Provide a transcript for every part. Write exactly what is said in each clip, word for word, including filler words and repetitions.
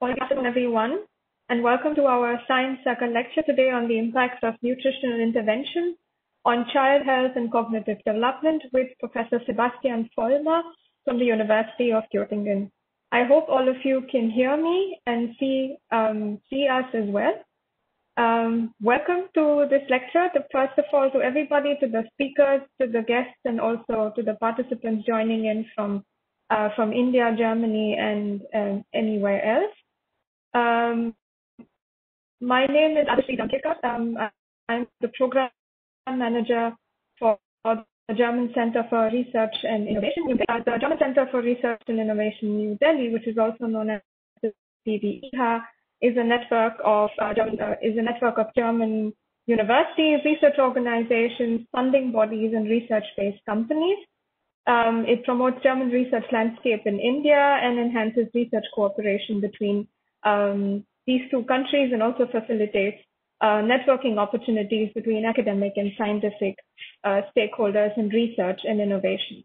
Well, good afternoon, everyone, and welcome to our Science Circle lecture today on the impact of nutritional intervention on child health and cognitive development with Professor Sebastian Vollmer from the University of Göttingen. I hope all of you can hear me and see um, see us as well. Um, welcome to this lecture. To, first of all, to everybody, to the speakers, to the guests, and also to the participants joining in from uh, from India, Germany, and um, anywhere else. Um, my name is Adishri Damkekar. Um, I'm the program manager for the German Center for Research and Innovation. Uh, the German Center for Research and Innovation New Delhi, which is also known as the C D I H A, is a network of uh, German, uh, is a network of German universities, research organizations, funding bodies, and research-based companies. Um, it promotes German research landscape in India and enhances research cooperation between um, these two countries, and also facilitates uh, networking opportunities between academic and scientific uh, stakeholders in research and innovation.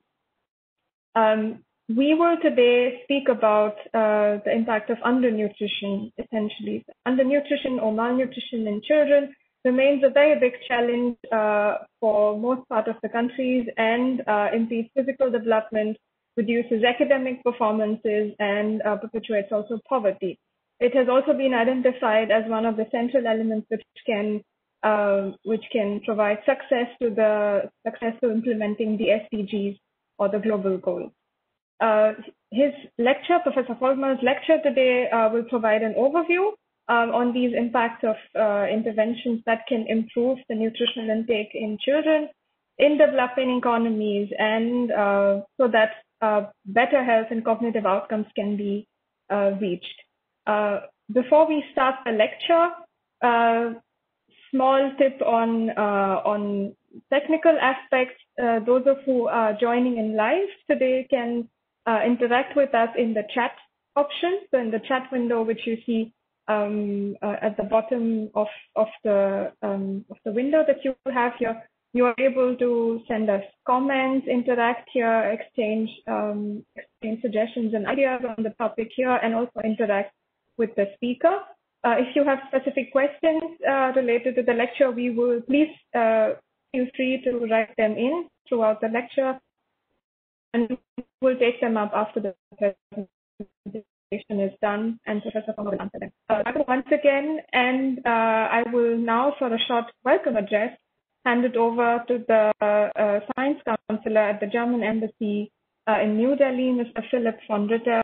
Um, we will today speak about uh, the impact of undernutrition, essentially. Undernutrition or malnutrition in children remains a very big challenge uh, for most part of the countries, and uh, impedes physical development, reduces academic performances, and uh, perpetuates also poverty. It has also been identified as one of the central elements which can uh, which can provide success to the successful implementing the S D Gs or the global goals. Uh, his lecture, Professor Vollmer's lecture today, uh, will provide an overview um, on these impacts of uh, interventions that can improve the nutritional intake in children in developing economies, and uh, so that uh, better health and cognitive outcomes can be uh, reached. Uh, before we start the lecture, uh, small tip on uh, on technical aspects. Uh, those of who are joining in live today can uh, interact with us in the chat option. So in the chat window, which you see um, uh, at the bottom of of the um, of the window that you have here, you are able to send us comments, interact here, exchange um, exchange suggestions and ideas on the topic here, and also interact with the speaker. Uh, if you have specific questions uh, related to the lecture, we will please uh, feel free to write them in throughout the lecture, and we'll take them up after the presentation is done, and Professor Vollmer will answer them. Uh, once again, and uh, I will now, for a short welcome address, hand it over to the uh, science counselor at the German Embassy uh, in New Delhi, Mister Philipp von Ritter.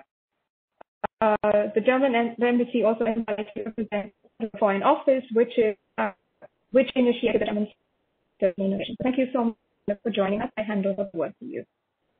Uh, the German embassy also invites to represent the Foreign Office, which is uh, which initiated the German innovation. Thank you so much for joining us. I hand over the word to you.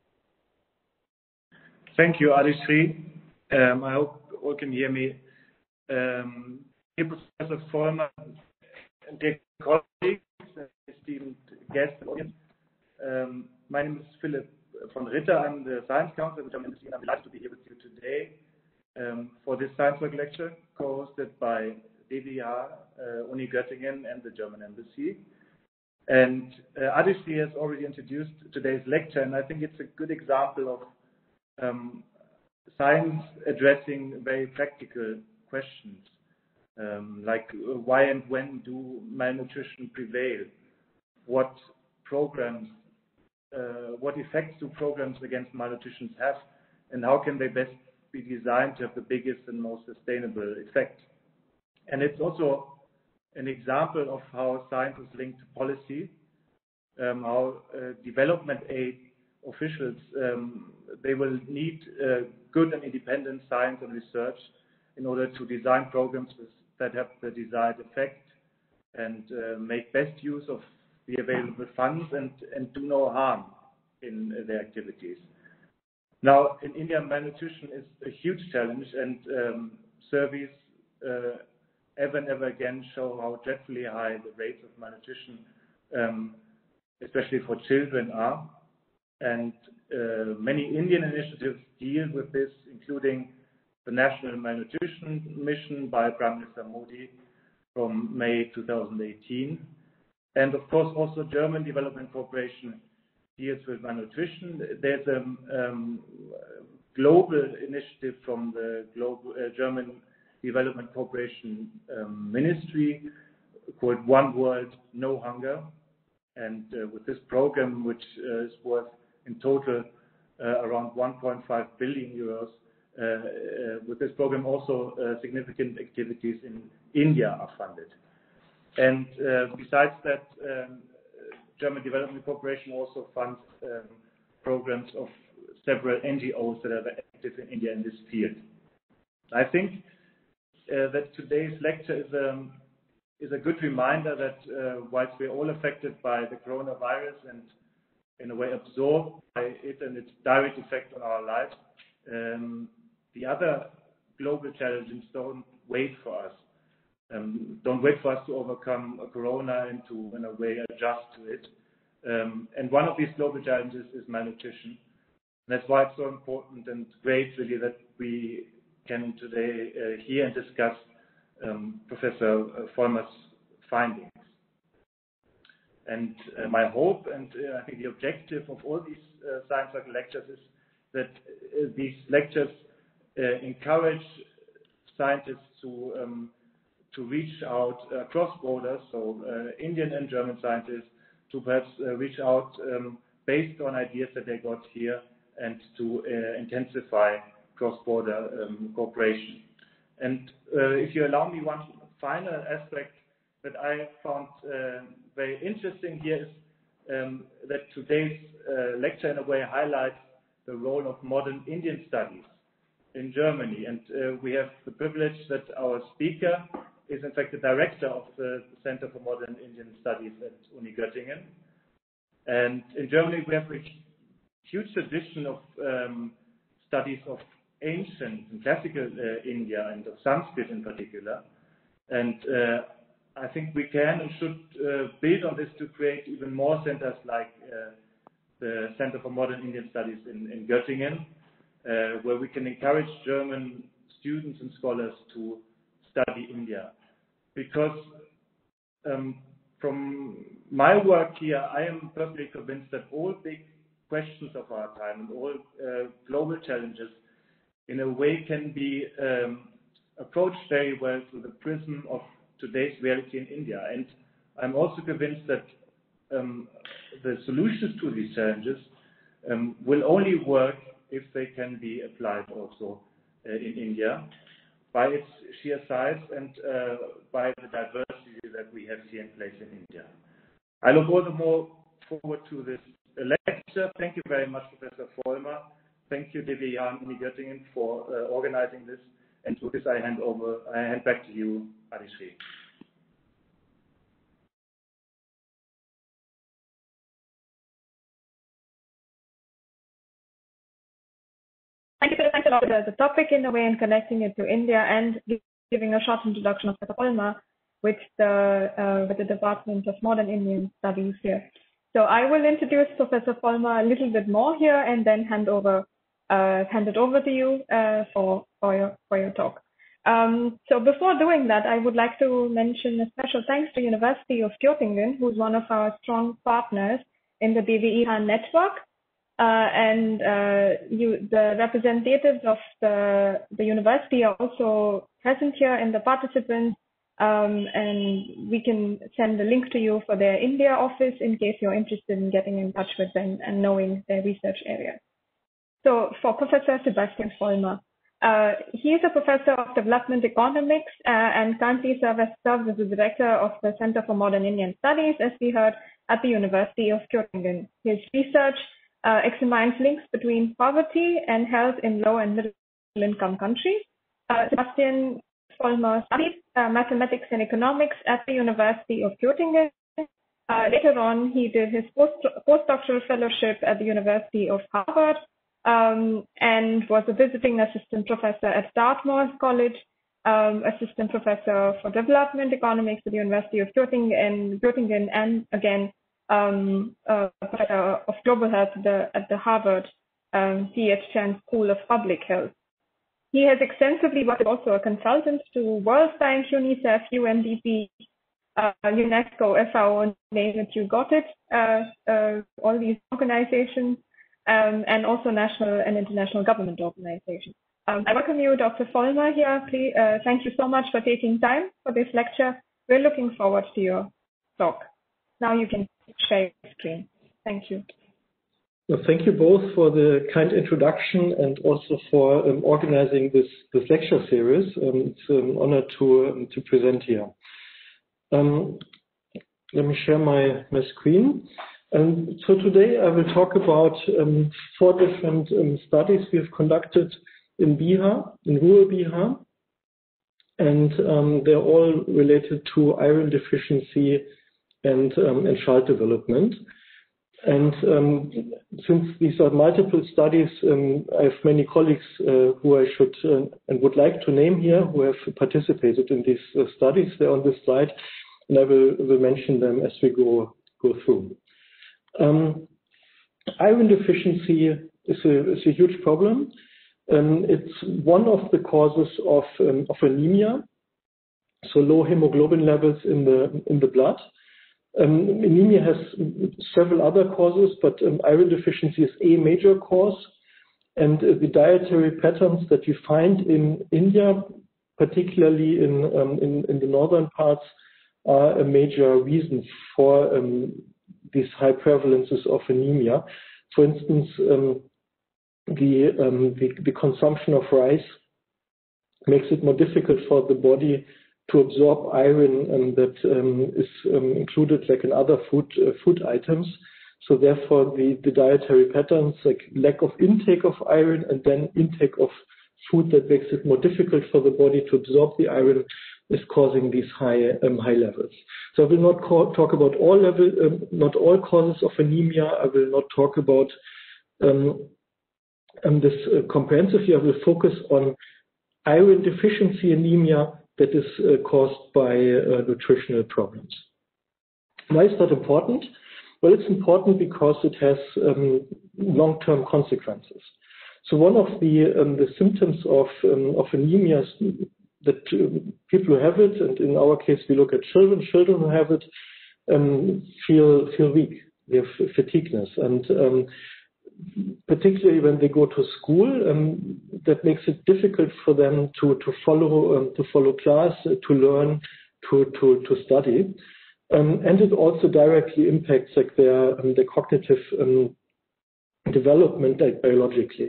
Thank you, Adishri. Um, I hope all can hear me. Um, dear Professor Vollmer, dear colleagues, esteemed guests and audience, um, my name is Philipp von Ritter. I'm the science counselor at the German Embassy, and I'm delighted to be here with you today. Um, for this science work lecture, co-hosted by D B H, uh, Uni Göttingen, and the German Embassy. And uh, Adishri has already introduced today's lecture, and I think it's a good example of um, science addressing very practical questions, um, like uh, why and when do malnutrition prevail? What programs, uh, what effects do programs against malnutrition have, and how can they best be designed to have the biggest and most sustainable effect? And it's also an example of how science is linked to policy, um, how uh, development aid officials, um, they will need uh, good and independent science and research in order to design programs that have the desired effect and uh, make best use of the available funds, and, and do no harm in uh, their activities. Now, in India, malnutrition is a huge challenge, and um, surveys uh, ever and ever again show how dreadfully high the rates of malnutrition, um, especially for children, are. And uh, many Indian initiatives deal with this, including the National Malnutrition Mission by Prime Minister Modi from May two thousand eighteen. And of course, also German Development Cooperation deals with malnutrition. There's a um, global initiative from the global uh, German Development Cooperation um, Ministry called One World, No Hunger. And uh, with this program, which uh, is worth in total uh, around one point five billion euros, uh, uh, with this program also uh, significant activities in India are funded. And uh, besides that, um, German Development Corporation also funds um, programs of several N G Os that are active in India in this field. I think uh, that today's lecture is a, is a good reminder that uh, whilst we're all affected by the coronavirus and in a way absorbed by it and its direct effect on our lives, um, the other global challenges don't wait for us. Um, don't wait for us to overcome a corona and to, in a way, adjust to it. Um, and one of these global challenges is malnutrition. That's why it's so important and great, really, that we can today uh, hear and discuss um, Professor Vollmer's findings. And uh, my hope, and uh, I think the objective of all these uh, Science Circle lectures is that uh, these lectures uh, encourage scientists to um, to reach out across borders, so uh, Indian and German scientists, to perhaps uh, reach out um, based on ideas that they got here and to uh, intensify cross-border um, cooperation. And uh, if you allow me, one final aspect that I found uh, very interesting here is um, that today's uh, lecture in a way highlights the role of modern Indian studies in Germany. And uh, we have the privilege that our speaker is in fact the director of the Center for Modern Indian Studies at Uni Göttingen. And in Germany we have a huge tradition of um, studies of ancient and classical uh, India and of Sanskrit in particular. And uh, I think we can and should uh, build on this to create even more centers like uh, the Center for Modern Indian Studies in, in Göttingen, uh, where we can encourage German students and scholars to study India. Because um, from my work here, I am personally convinced that all big questions of our time and all uh, global challenges in a way can be um, approached very well through the prism of today's reality in India. And I'm also convinced that um, the solutions to these challenges um, will only work if they can be applied also uh, in India by its sheer size and uh, by the diversity that we have here in place in India. I look all the more forward to this lecture. Thank you very much, Professor Vollmer. Thank you, D B Jan Uni Göttingen, for uh, organizing this. And with this, I hand over, I hand back to you, Adishree. Thank you for the, the, the topic in a way and connecting it to India and giving a short introduction of Professor Vollmer with the uh, with the Department of Modern Indian Studies here. So I will introduce Professor Vollmer a little bit more here and then hand over uh, hand it over to you uh, for for your for your talk. Um, so before doing that, I would like to mention a special thanks to University of Göttingen, who's one of our strong partners in the D V I network. Uh, and uh, you, the representatives of the, the university are also present here in the participants, um, and we can send a link to you for their India office in case you're interested in getting in touch with them and knowing their research area. So for Professor Sebastian Vollmer, uh, he is a professor of development economics uh, and currently serves as the director of the Center for Modern Indian Studies, as we heard, at the University of Göttingen. His research Uh, examines links between poverty and health in low and middle income countries. Uh, Sebastian Vollmer studied uh, mathematics and economics at the University of Göttingen. Uh, later on, he did his post postdoctoral fellowship at the University of Harvard um, and was a visiting assistant professor at Dartmouth College, um, assistant professor for development economics at the University of Göttingen, and, Göttingen, and again, Um, uh, professor of global health at the, at the Harvard um, T H Chan School of Public Health. He has extensively worked also a consultant to World Bank, UNICEF, U N D P, uh, UNESCO, F A O, name it, you got it, uh, uh, all these organizations. um, and also national and international government organizations. Um, I welcome you, Doctor Vollmer here. Please, uh, thank you so much for taking time for this lecture. We're looking forward to your talk. Now you can share your screen. Thank you. Well, thank you both for the kind introduction and also for um, organizing this, this lecture series. Um, it's an honor to, um, to present here. Um, let me share my, my screen. Um, so today I will talk about um, four different um, studies we have conducted in Bihar, in rural Bihar, and um, they're all related to iron deficiency and, um, and child development. And um, since these are multiple studies, um, I have many colleagues uh, who I should uh, and would like to name here who have participated in these uh, studies. They're on this slide, and I will, will mention them as we go, go through. Um, iron deficiency is a, is a huge problem. Um, it's one of the causes of, um, of anemia, so low hemoglobin levels in the, in the blood. Um, anemia has several other causes, but um, iron deficiency is a major cause. And uh, the dietary patterns that you find in India, particularly in, um, in, in the northern parts, are a major reason for um, these high prevalences of anemia. For instance, um, the, um, the, the consumption of rice makes it more difficult for the body to absorb iron um, that um, is um, included like in other food uh, food items. So therefore the, the dietary patterns, like lack of intake of iron and then intake of food that makes it more difficult for the body to absorb the iron, is causing these high um, high levels. So I will not call, talk about all level, um, not all causes of anemia. I will not talk about um, um, this uh, comprehensively. I will focus on iron deficiency anemia that is uh, caused by uh, nutritional problems. Why is that important? Well, it's important because it has um, long-term consequences. So one of the, um, the symptoms of, um, of anemia is that uh, people who have it, and in our case we look at children, children who have it um, feel, feel weak, they have fatigueness. And um, particularly when they go to school, um, that makes it difficult for them to, to follow um, to follow class, uh, to learn, to, to, to study. Um, and it also directly impacts like their, um, their cognitive um, development like, biologically.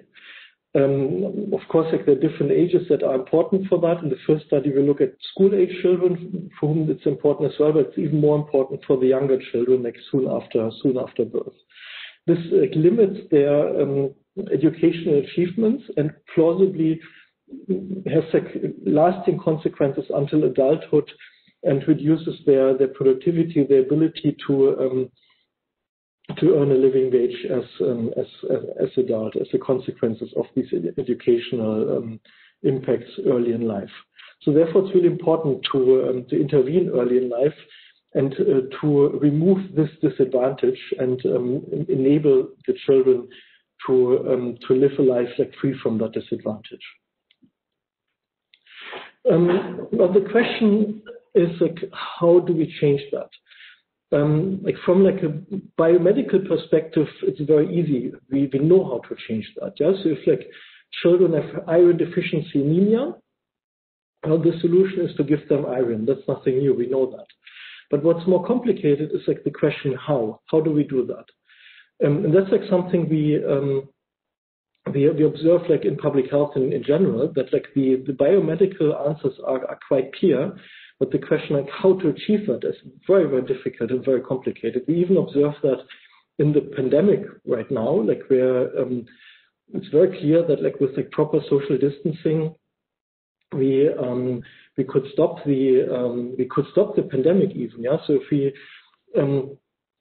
Um, of course, like there are different ages that are important for that. In the first study, we look at school-age children for whom it's important as well, but it's even more important for the younger children, like soon after, soon after birth. This uh, limits their um, educational achievements and plausibly has like, lasting consequences until adulthood and reduces their, their productivity, their ability to um, to earn a living wage as, um, as, as, as adult, as the consequences of these educational um, impacts early in life. So therefore, it's really important to, um, to intervene early in life and uh, to remove this disadvantage and um, enable the children to um, to live a life like free from that disadvantage. Um, well, the question is like, how do we change that? Um, like from like a biomedical perspective, it's very easy. We, we know how to change that. Yeah? So if like children have iron deficiency anemia, well, the solution is to give them iron. That's nothing new. We know that. But what's more complicated is like the question how. How do we do that? Um, and that's like something we um, we, we observe like in public health in, in general, that like the, the biomedical answers are, are quite clear, but the question like how to achieve that is very, very difficult and very complicated. We even observe that in the pandemic right now, like where um, it's very clear that like with like proper social distancing, we um, we could stop the um, we could stop the pandemic even. Yeah. So if we um,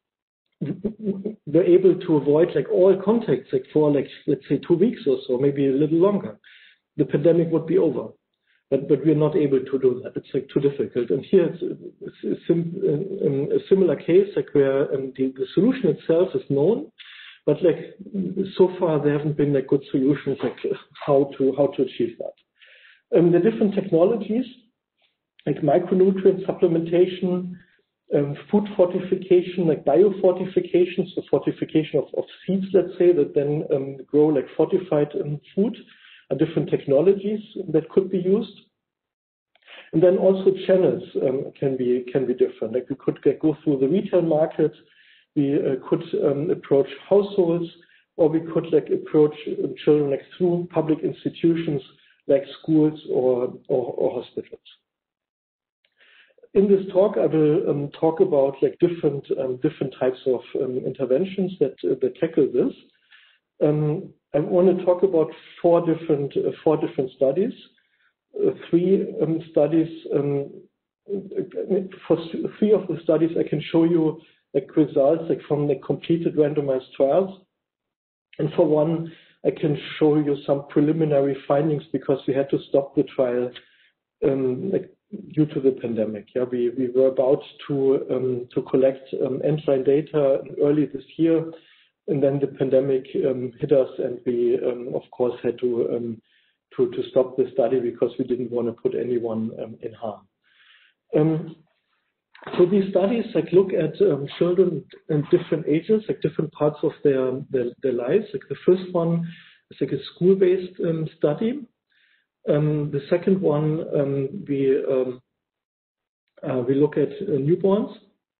were able to avoid like all contacts like for like let's say two weeks or so, maybe a little longer, the pandemic would be over. But but we're not able to do that. It's like too difficult. And here it's, it's a, sim, a similar case like where um, the, the solution itself is known, but like so far there haven't been like good solutions like how to how to achieve that. Um, the different technologies like micronutrient supplementation, Um, food fortification, like biofortification, so fortification of, of seeds, let's say, that then um, grow like fortified um, food, are different technologies that could be used. And then also channels um, can be can be different. Like we could get, go through the retail market, we uh, could um, approach households, or we could like approach uh, children like through public institutions like schools or or, or hospitals. In this talk, I will um, talk about like different um, different types of um, interventions that uh, that tackle this. Um, I want to talk about four different uh, four different studies. Uh, three um, studies. Um, for three of the studies, I can show you like results like from the completed randomized trials, and for one, I can show you some preliminary findings because we had to stop the trial um, like, due to the pandemic. Yeah, we, we were about to um, to collect um, end-line data early this year, and then the pandemic um, hit us, and we um, of course had to um, to to stop the study because we didn't want to put anyone um, in harm. Um, so these studies like look at um, children in different ages, like different parts of their their, their lives. Like the first one is like a school-based um, study. Um, the second one, um, we um, uh, we look at uh, newborns.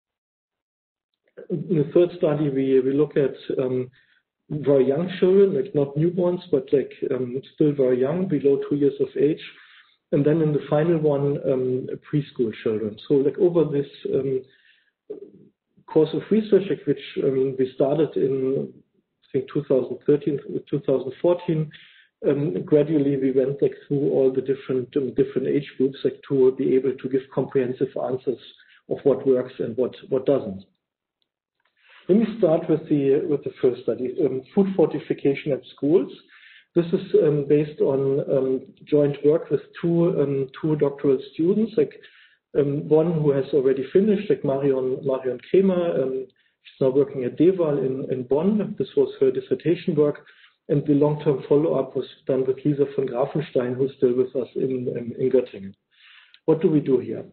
In the third study, we we look at um, very young children, like not newborns, but like um, still very young, below two years of age. And then in the final one, um, preschool children. So like over this um, course of research, like which I mean we started in I think two thousand thirteen, two thousand fourteen. Um, gradually, we went like through all the different um, different age groups, like to be able to give comprehensive answers of what works and what what doesn't. Let me start with the with the first study, um, food fortification at schools. This is um, based on um, joint work with two um, two doctoral students, like um, one who has already finished, like Marion Marion Kremer. Um, she's now working at DEWAL in in Bonn. This was her dissertation work. And the long-term follow-up was done with Lisa von Grafenstein, who's still with us in, in, in Göttingen. What do we do here?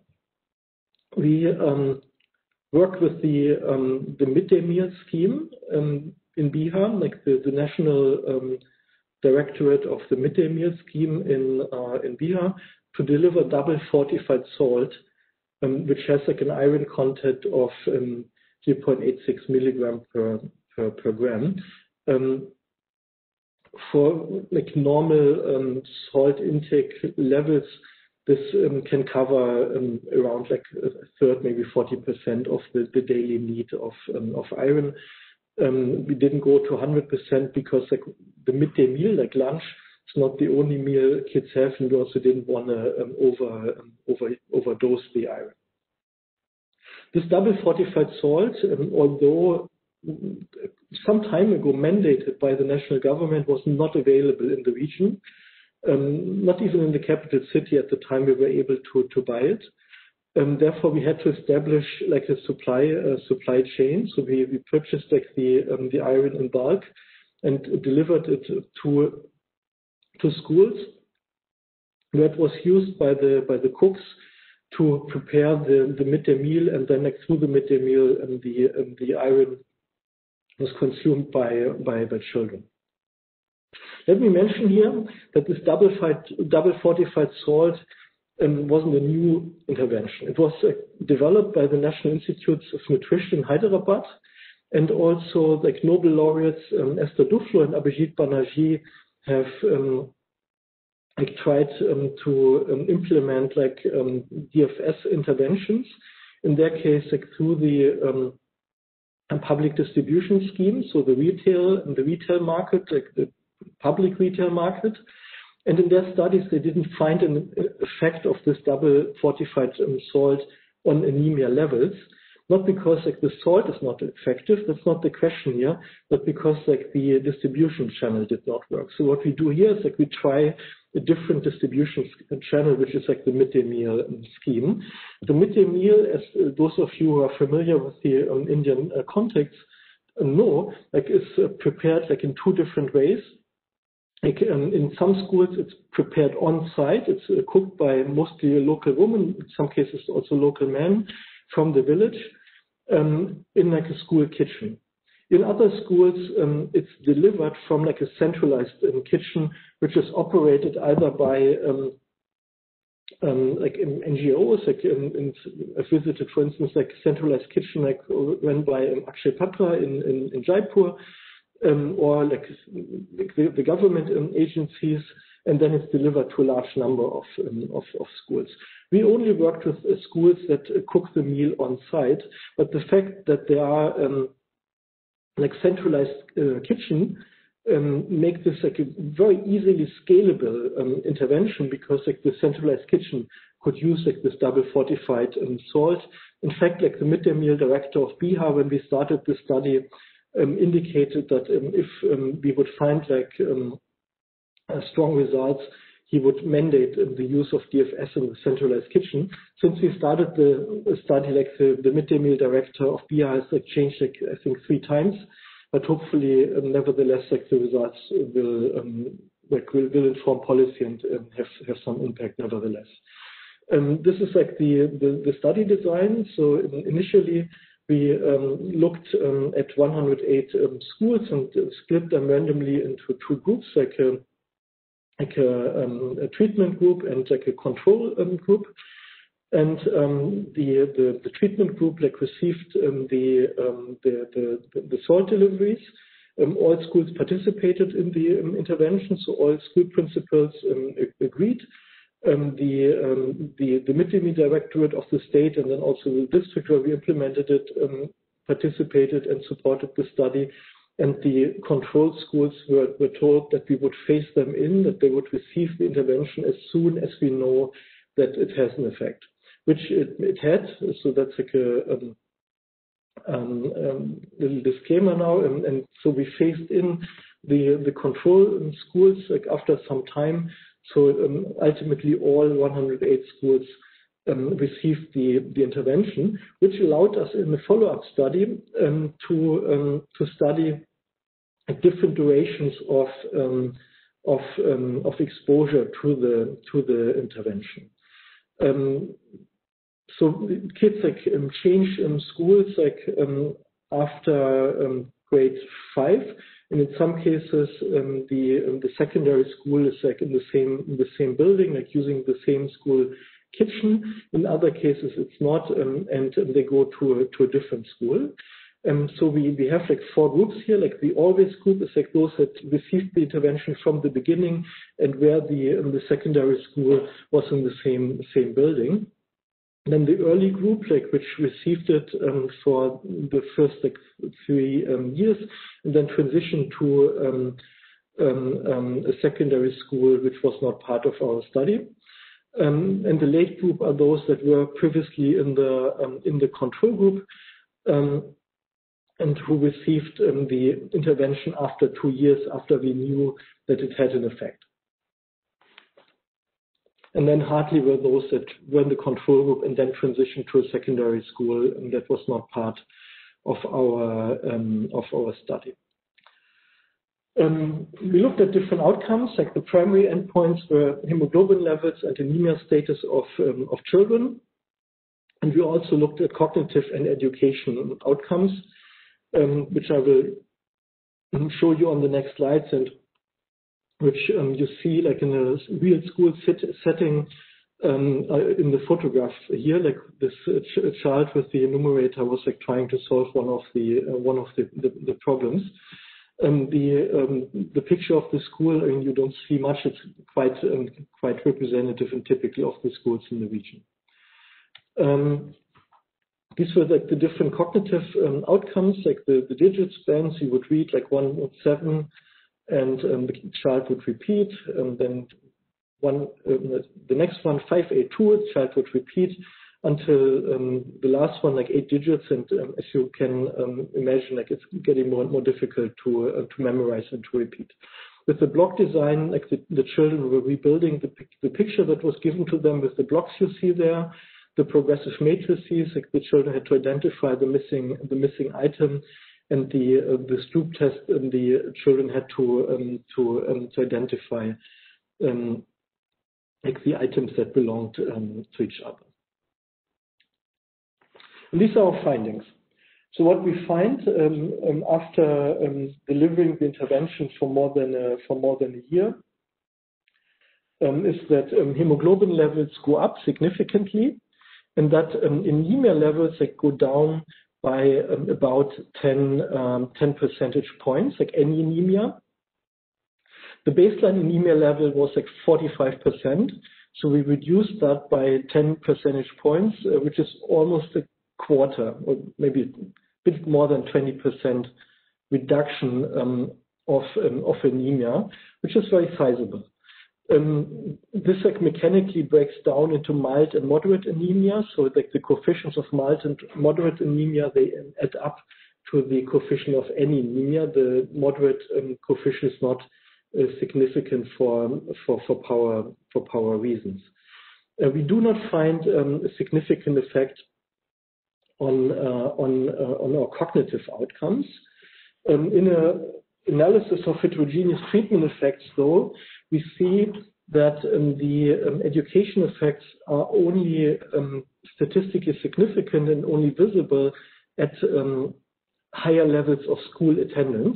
We um, work with the um, the midday meal scheme um, in Bihar, like the, the national um, directorate of the midday meal scheme in uh, in Bihar, to deliver double fortified salt, um, which has like an iron content of um, zero point eight six milligram per per, per gram. Um, For like normal um, salt intake levels, this um, can cover um, around like a third, maybe forty percent of the, the daily need of um, of iron. Um, we didn't go to one hundred percent because like the midday meal, like lunch, it's not the only meal kids have, and we also didn't want to um, over um, over overdose the iron. This double fortified salt, um, although some time ago mandated by the national government, was not available in the region, um, not even in the capital city at the time we were able to, to buy it. Um, therefore, we had to establish like a supply uh, supply chain. So we, we purchased like the um, the iron in bulk and delivered it to to schools, where it was used by the by the cooks to prepare the, the midday meal, and then like through the midday meal, and the um, the iron was consumed by, by, by children. Let me mention here that this double, fight, double fortified salt um, wasn't a new intervention. It was uh, developed by the National Institutes of Nutrition in Hyderabad, and also like Nobel laureates um, Esther Duflo and Abhijit Banerjee have um, like, tried um, to um, implement like um, D F S interventions. In their case, like through the um, and public distribution scheme, so the retail and the retail market, like the public retail market. And in their studies, they didn't find an effect of this double fortified um, salt on anemia levels. Not because like the salt is not effective, that's not the question here, but because like the distribution channel did not work. So what we do here is like we try a different distribution channel, which is like the midday meal scheme. The midday meal, as uh, those of you who are familiar with the um, Indian uh, context uh, know, like is uh, prepared like in two different ways. Like um, in some schools, it's prepared on site. It's uh, cooked by mostly a local woman, in some cases also local men. from the village um, in like a school kitchen. In other schools, um, it's delivered from like a centralized um, kitchen, which is operated either by um, um, like in N G Os, like in, in, I've visited, for instance, like centralized kitchen like run by um, Akshay Patra in, in, in Jaipur, um, or like the, the government um, agencies, and then it's delivered to a large number of um, of, of schools. We only worked with uh, schools that uh, cook the meal on site, but the fact that there are um, like centralized uh, kitchen um, make this like a very easily scalable um, intervention, because like the centralized kitchen could use like this double fortified um, salt. In fact, like the midday meal director of Bihar, when we started the study, um, indicated that um, if um, we would find like um, uh, strong results, he would mandate um, the use of D F S in the centralized kitchen. Since we started the study, like the, the midday meal director of Bihar has like changed like I think three times, but hopefully, um, nevertheless, like the results will um, like will, will inform policy and um, have have some impact nevertheless. Um, this is like the, the the study design. So um, initially we um, looked um, at one hundred eight um, schools and uh, split them randomly into two groups, like a like a, um, a treatment group and like a control um, group. And um, the, the the treatment group like received um, the, um, the the the salt deliveries. Um, all schools participated in the um, intervention, so all school principals um, agreed. Um, the, um, the the midday meal directorate of the state and then also the district where we implemented it um, participated and supported the study. And the control schools were, were told that we would phase them in, that they would receive the intervention as soon as we know that it has an effect, which it, it had. So that's like a um, um, um, little disclaimer now. And, and so we phased in the, the control schools like after some time. So um, ultimately all one hundred eight schools um, received the, the intervention, which allowed us in the follow-up study um, to, um, to study different durations of um, of um, of exposure to the to the intervention. Um, so kids like um, change in schools like um, after um, grade five, and in some cases um, the um, the secondary school is like in the same in the same building, like using the same school kitchen. In other cases, it's not, um, and um, they go to a, to a different school. Um, so we, we have like four groups here. Like the always group is like those that received the intervention from the beginning and where the um, the secondary school was in the same same building. And then the early group, like which received it um, for the first like three um, years, and then transitioned to um, um, um, a secondary school which was not part of our study. Um, and the late group are those that were previously in the um, in the control group. Um, and who received um, the intervention after two years after we knew that it had an effect. And then hardly were those that were in the control group and then transitioned to a secondary school, and that was not part of our, um, of our study. Um, we looked at different outcomes, like the primary endpoints were hemoglobin levels and anemia status of, um, of children. And we also looked at cognitive and education outcomes, Um, which I will show you on the next slides, and which um, you see like in a real school sit setting um, uh, in the photograph here. Like this uh, ch child with the enumerator was like trying to solve one of the uh, one of the, the, the problems. Um, the um, the picture of the school, I mean, you don't see much. It's quite um, quite representative and typical of the schools in the region. Um, These were like the different cognitive um, outcomes, like the, the digit spans. You would read like one and seven, and um, the child would repeat, and then one um, the next one five eight two, the child would repeat until um, the last one like eight digits. And um, as you can um, imagine, like it's getting more and more difficult to uh, to memorize and to repeat. With the block design, like the, the children were rebuilding the the picture that was given to them with the blocks you see there. The progressive matrices, like the children had to identify the missing the missing item, and the uh, the Stroop test, and the children had to um, to um, to identify um, like the items that belonged um, to each other. And these are our findings. So what we find um, um, after um, delivering the intervention for more than a, for more than a year um, is that um, hemoglobin levels go up significantly, and that um, anemia levels like go down by um, about ten, um, ten percentage points, like any anemia. The baseline anemia level was like forty-five percent, so we reduced that by ten percentage points, uh, which is almost a quarter, or maybe a bit more than twenty percent reduction um, of, um, of anemia, which is very sizable. Um, this like mechanically breaks down into mild and moderate anemia, so like the coefficients of mild and moderate anemia, they add up to the coefficient of any anemia. The moderate um, coefficient is not uh, significant for, for, for, power, for power reasons. Uh, we do not find um, a significant effect on, uh, on, uh, on our cognitive outcomes. Um, in an analysis of heterogeneous treatment effects, though, we see that um, the um, education effects are only um, statistically significant and only visible at um, higher levels of school attendance.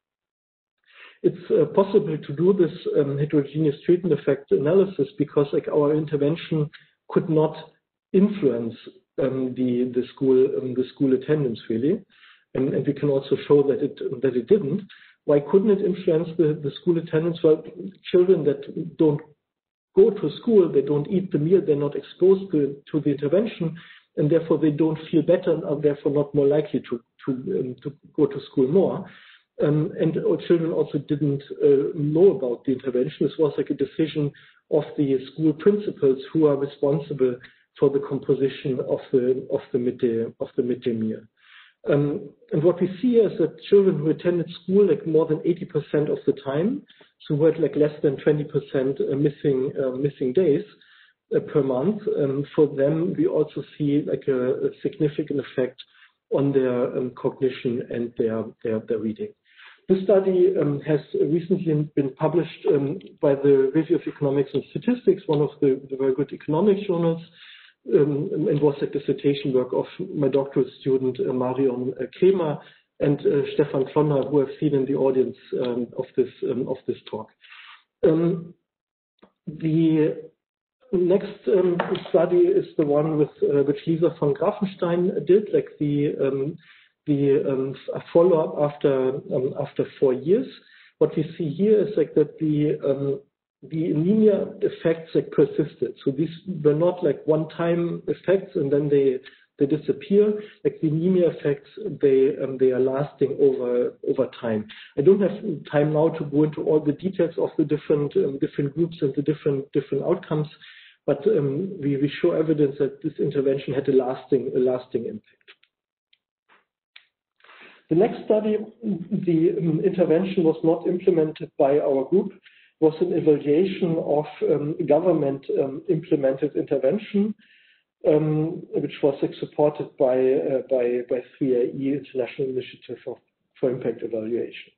It's uh, possible to do this um, heterogeneous treatment effect analysis because like, our intervention could not influence um, the, the, school, um, the school attendance really. And, and we can also show that it, that it didn't. Why couldn't it influence the, the school attendance? Well, children that don't go to school, they don't eat the meal, they're not exposed to, to the intervention, and therefore they don't feel better and are therefore not more likely to, to, um, to go to school more. Um, and our children also didn't uh, know about the intervention. This was like a decision of the school principals who are responsible for the composition of the, of the midday, of the midday meal. Um, and what we see is that children who attended school like more than eighty percent of the time, so who had like less than twenty percent uh, missing uh, missing days uh, per month, um, for them we also see like a, a significant effect on their um, cognition and their, their, their reading. This study um, has recently been published um, by the Review of Economics and Statistics, one of the, the very good economic journals. Um, and was a dissertation work of my doctoral student uh, Marion uh, Kremer and uh, Stefan Klonner, who I've seen in the audience um, of this um, of this talk. Um, the next um, study is the one with uh, which Lisa von Grafenstein did, like the um, the um, follow-up after um, after four years. What we see here is like that the um, the anemia effects like persisted. So these were not like one-time effects and then they they disappear. Like the anemia effects, they um, they are lasting over over time. I don't have time now to go into all the details of the different um, different groups and the different different outcomes, but um, we we show evidence that this intervention had a lasting a lasting impact. The next study, the um, intervention was not implemented by our group. Was an evaluation of um, government um, implemented intervention, um, which was like, supported by, uh, by, by three I E, International Initiative of, for Impact Evaluation.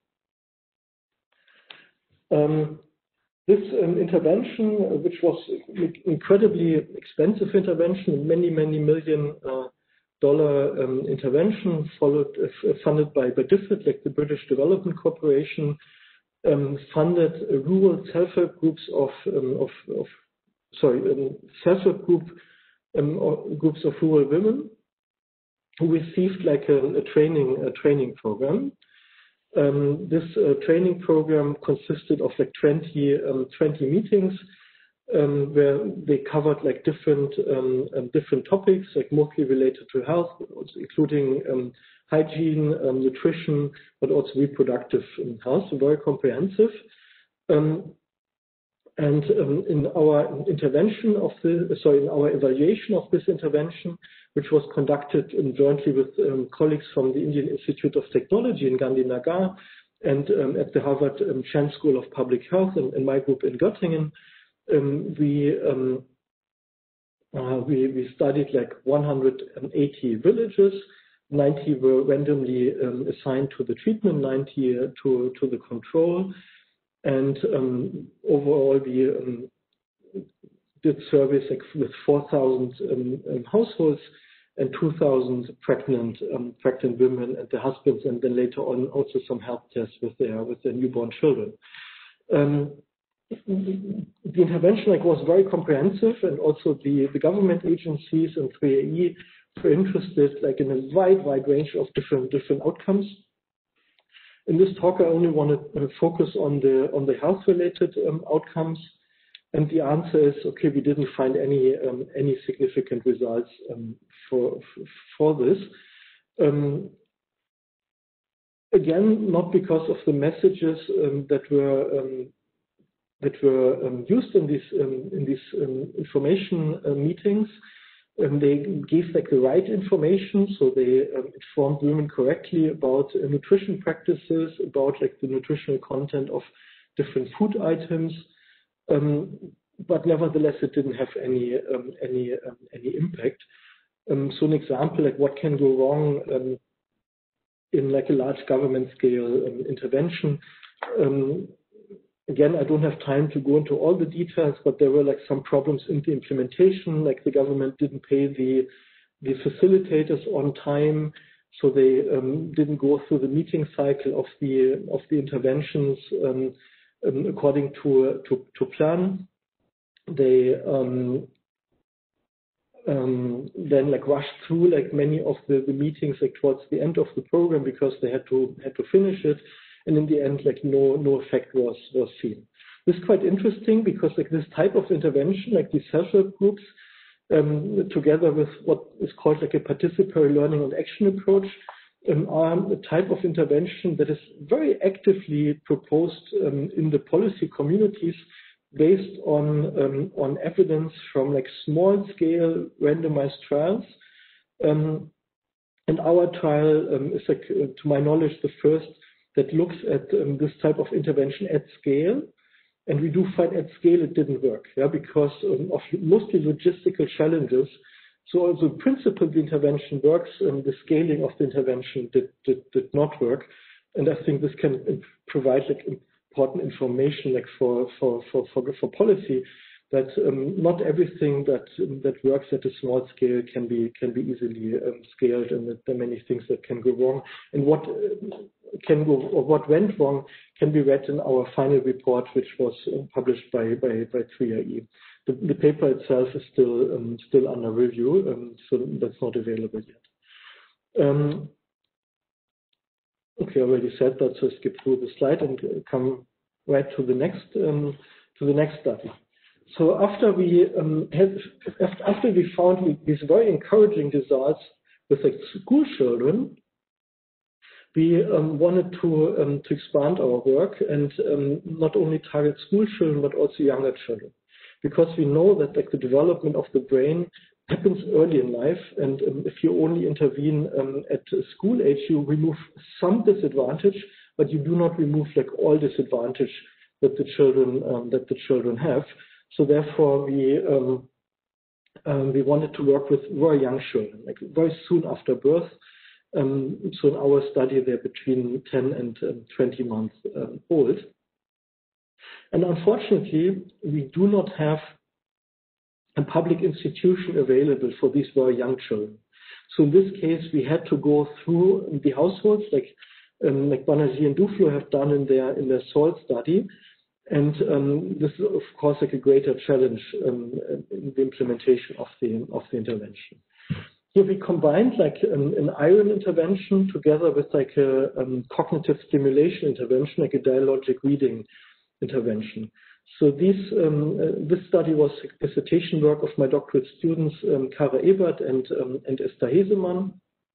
Um, this um, intervention, which was incredibly expensive intervention, many, many million uh, dollar um, intervention, followed, uh, funded by, by DFID, like the British Development Corporation, Um, funded uh, rural self-help groups of, um, of, of sorry, um, self-help group um, groups of rural women who received like a, a training a training program. Um, this uh, training program consisted of like twenty, um, twenty meetings um, where they covered like different um, um, different topics, like mostly related to health, also including um, hygiene, um, nutrition, but also reproductive health, so very comprehensive. Um, and um, in our intervention of the, sorry, in our evaluation of this intervention, which was conducted um, jointly with um, colleagues from the Indian Institute of Technology in Gandhinagar and um, at the Harvard um, Chan School of Public Health and, and my group in Göttingen, um, we, um, uh, we we studied like one hundred eighty villages. ninety were randomly um, assigned to the treatment, ninety uh, to, to the control. And um, overall, we um, did surveys like with four thousand um, um, households and two thousand pregnant um, pregnant women and their husbands, and then later on also some health tests with their with their newborn children. Um, the intervention like was very comprehensive, and also the, the government agencies and three A E were interested like in a wide wide range of different different outcomes. In this talk, I only want to focus on the on the health related um, outcomes, and the answer is okay. We didn't find any um, any significant results um, for for this. Um, again, not because of the messages um, that were um, that were um, used in these um, in these um, information uh, meetings. Um, they gave like the right information, so they um, informed women correctly about uh, nutrition practices, about like the nutritional content of different food items. Um, but nevertheless, it didn't have any um, any um, any impact. Um, so an example, like what can go wrong um, in like a large government scale um, intervention. Um, Again, I don't have time to go into all the details, but there were like some problems in the implementation, like the government didn't pay the, the facilitators on time, so they um, didn't go through the meeting cycle of the of the interventions um, um, according to, to to plan. They um, um, then like rushed through like many of the, the meetings like towards the end of the program because they had to had to finish it. And in the end, like no no effect was was seen. This is quite interesting because like this type of intervention, like these self-help groups, um, together with what is called like a participatory learning and action approach, um, are a type of intervention that is very actively proposed um, in the policy communities based on um, on evidence from like small-scale randomized trials. Um, and our trial um, is like, uh, to my knowledge, the first that looks at um, this type of intervention at scale. And we do find at scale it didn't work, yeah, because um, of mostly logistical challenges. So also in principle, the intervention works, and the scaling of the intervention did, did, did not work. And I think this can provide like important information like for, for, for, for, for policy, that um, not everything that um, that works at a small scale can be can be easily um, scaled, and that there are many things that can go wrong. And what uh, can go or what went wrong can be read in our final report, which was uh, published by by by three A E. The, the paper itself is still um, still under review, um, so that's not available yet. Um, okay, I already said that, so skip through the slide and come right to the next um, to the next study. So after we um, had, after we found these very encouraging results with like school children, we um, wanted to um, to expand our work and um, not only target school children but also younger children, because we know that like the development of the brain happens early in life, and um, if you only intervene um, at school age, you remove some disadvantage, but you do not remove like all disadvantage that the children um, that the children have. So therefore, we um, um, we wanted to work with very young children, like very soon after birth. Um, so in our study, they're between ten and um, twenty months um, old. And unfortunately, we do not have a public institution available for these very young children. So in this case, we had to go through the households, like um, like Banerjee and Duflo have done in their in their SALT study. And um, this is, of course, like a greater challenge um, in the implementation of the of the intervention. Here we combined like an, an iron intervention together with like a um, cognitive stimulation intervention, like a dialogic reading intervention. So these, um, uh, this study was a dissertation work of my doctorate students, um, Kara Ebert and um, and Esther Hesemann,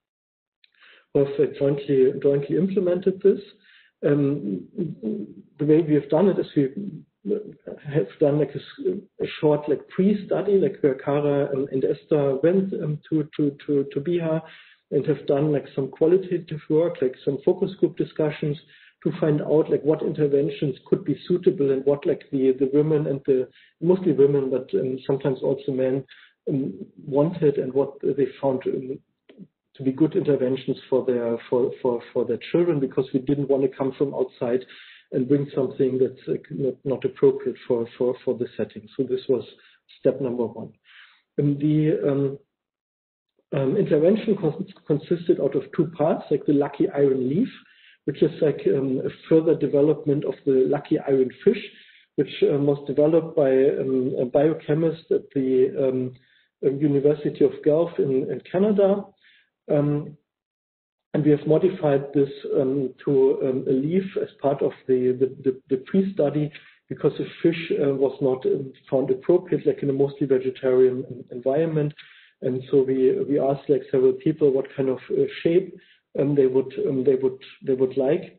who have uh, jointly jointly implemented this. Um, the way we have done it is we have done like a, a short like pre-study, like where Kara and, and Esther went um, to, to, to, to Bihar and have done like some qualitative work, like some focus group discussions to find out like what interventions could be suitable and what like the, the women and the, mostly women, but um, sometimes also men um, wanted and what they found um, to be good interventions for their for, for, for their children, because we didn't want to come from outside and bring something that's uh, not, not appropriate for, for, for the setting. So this was step number one. And the um, um, intervention cons consisted out of two parts, like the lucky iron leaf, which is like um, a further development of the lucky iron fish, which um, was developed by um, a biochemist at the um, University of Guelph in, in Canada. Um, and we have modified this um, to um, a leaf as part of the, the, the, the pre-study because the fish uh, was not um, found appropriate, like in a mostly vegetarian environment. And so we, we asked like several people what kind of uh, shape um, they would um, they would they would like.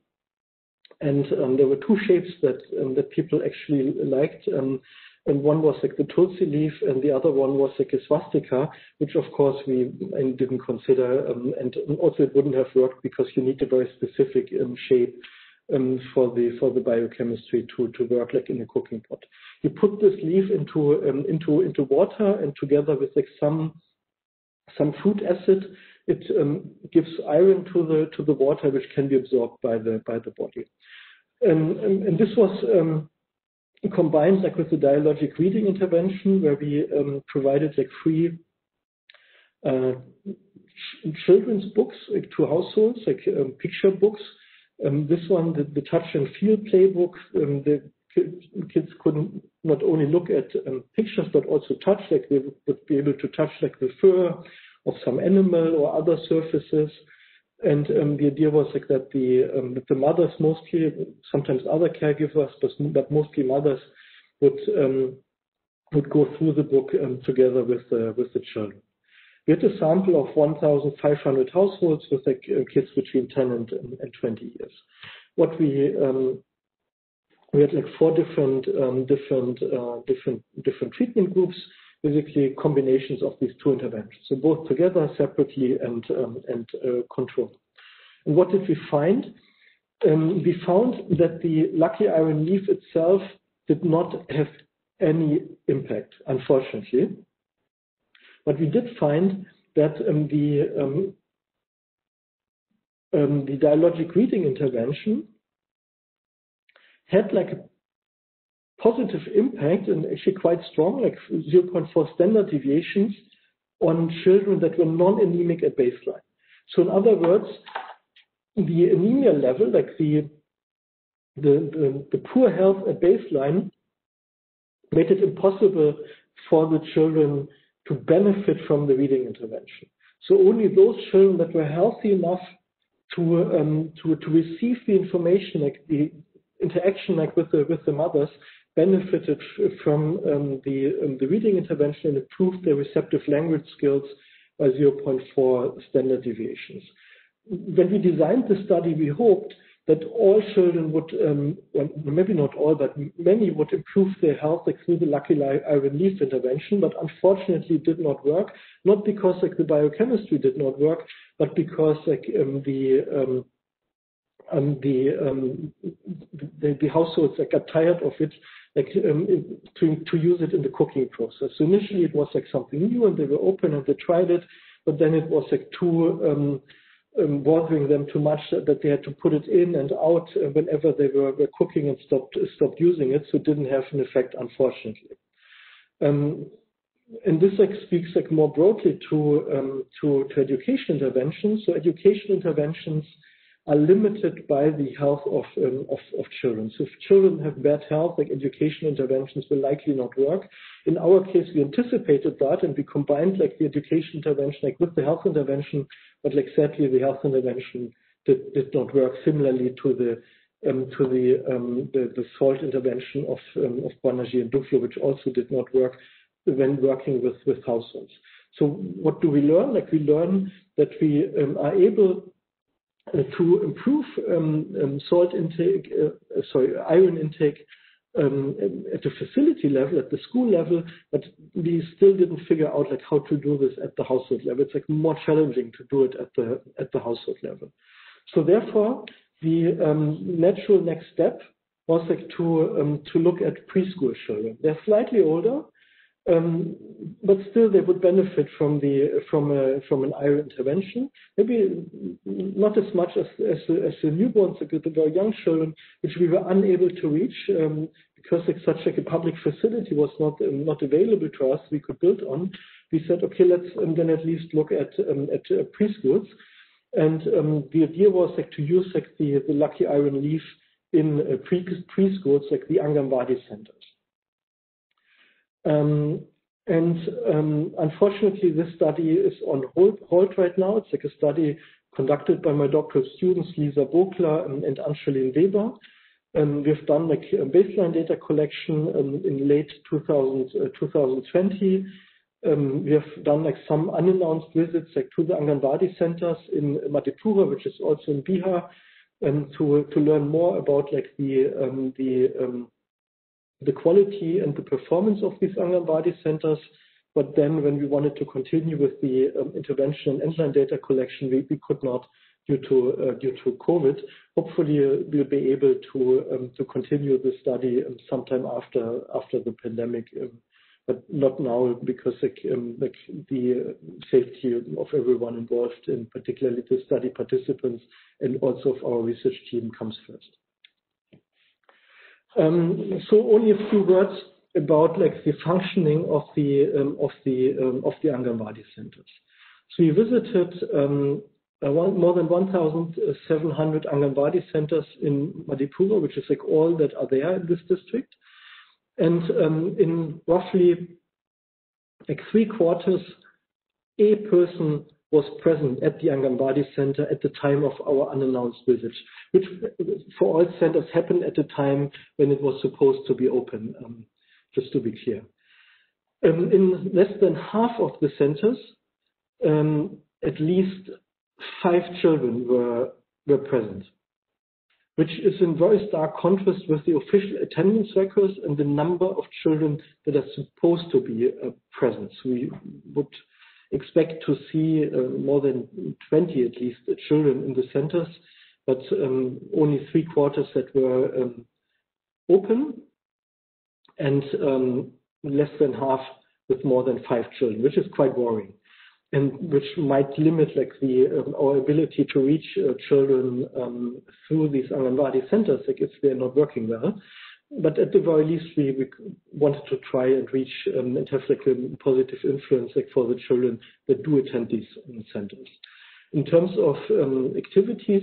And um, there were two shapes that um, that people actually liked, um, and one was like the Tulsi leaf, and the other one was like a swastika, which of course we didn't consider, um, and also it wouldn't have worked because you need a very specific um, shape um, for the for the biochemistry to to work like in a cooking pot. You put this leaf into um, into into water, and together with like some some fruit acid, it um, gives iron to the to the water, which can be absorbed by the by the body. And, and, and this was um, combined like with the dialogic reading intervention, where we um, provided like free uh, ch children's books like, to households, like um, picture books. Um, this one, the, the touch and feel playbook, um, the kids could not only look at um, pictures but also touch, like they would be able to touch like the fur of some animal or other surfaces. And um, the idea was like that the um, that the mothers mostly, sometimes other caregivers, but, but mostly mothers would um, would go through the book um, together with uh, with the children. We had a sample of one thousand five hundred households with like uh, kids between ten and, and twenty years. What we um, we had like four different um, different uh, different different treatment groups. Basically combinations of these two interventions, so both together, separately, and um, and uh, control. And what did we find? Um, we found that the lucky iron leaf itself did not have any impact, unfortunately. But we did find that um, the um, um, the dialogic reading intervention had like a positive impact, and actually quite strong, like zero point four standard deviations on children that were non-anemic at baseline. So in other words, the anemia level, like the, the, the, the poor health at baseline, made it impossible for the children to benefit from the reading intervention. So only those children that were healthy enough to, um, to, to receive the information, like the interaction like with the, with the mothers, benefited from um, the, um, the reading intervention and improved their receptive language skills by zero point four standard deviations. When we designed the study, we hoped that all children would, um, well, maybe not all, but many would improve their health like, through the lucky iron leaf intervention, but unfortunately it did not work, not because like, the biochemistry did not work, but because like, um, the um, Um, the, um, the the households like, got tired of it, like um, to to use it in the cooking process. So initially it was like something new, and they were open and they tried it, but then it was like too um, um, bothering them too much that they had to put it in and out uh, whenever they were, were cooking and stopped stopped using it. So it didn't have an effect, unfortunately. Um, and this like speaks like more broadly to um, to to education interventions. So education interventions are limited by the health of, um, of, of children. So if children have bad health, like education interventions will likely not work. In our case, we anticipated that, and we combined like the education intervention like with the health intervention, but like sadly the health intervention did, did not work, similarly to the um, to the, um, the the salt intervention of um, of Banerjee and Duflo, which also did not work when working with with households. So what do we learn? Like we learn that we um, are able Uh, to improve um, um, salt intake, uh, sorry, iron intake um, at the facility level, at the school level, but we still didn't figure out like how to do this at the household level. It's like more challenging to do it at the at the household level. So therefore, the um, natural next step was like to um, to look at preschool children. They're slightly older, Um, but still they would benefit from the from a, from an iron intervention. Maybe not as much as as the, as the newborns, like the very young children, which we were unable to reach um, because like such like a public facility was not um, not available to us. We could build on. we said, okay, let's um, then at least look at um, at uh, preschools. And um, the idea was like to use like the, the Lucky Iron Leaf in uh, pre preschools, like the Anganwadi centers. Um, and um, unfortunately, this study is on hold, hold right now. It's like a study conducted by my doctoral students, Lisa Bokla and, and Angeline Weber. Um, we've done like a baseline data collection um, in late two thousand, uh, twenty twenty. Um, we have done like some unannounced visits like to the Anganwadi centers in Madhepura, which is also in Bihar, um, to to learn more about like the um, the um, the quality and the performance of these Anganwadi centers. But then, when we wanted to continue with the um, intervention and endline data collection, we, we could not due to uh, due to COVID. Hopefully, uh, we'll be able to um, to continue the study um, sometime after after the pandemic. Um, But not now, because like, um, like the safety of everyone involved, and particularly the study participants and also of our research team, comes first. Um, so only a few words about like the functioning of the um, of the um, of the Anganwadi centers. So we visited um, uh, one, more than one thousand seven hundred Anganwadi centers in Madhepura, which is like all that are there in this district. And um, in roughly like three quarters, a person was present at the Anganwadi center at the time of our unannounced visit, which for all centers happened at the time when it was supposed to be open, um, just to be clear. Um, in less than half of the centers, um, at least five children were, were present, which is in very stark contrast with the official attendance records and the number of children that are supposed to be uh, present. So we would expect to see uh, more than twenty at least uh, children in the centers, but um, only three quarters that were um, open, and um, less than half with more than five children, which is quite worrying, and which might limit like the um, our ability to reach uh, children um, through these Anganwadi centers, like if they're not working well. But at the very least, we, we wanted to try and reach um, and have like a positive influence like for the children that do attend these um, centers. In terms of um, activities,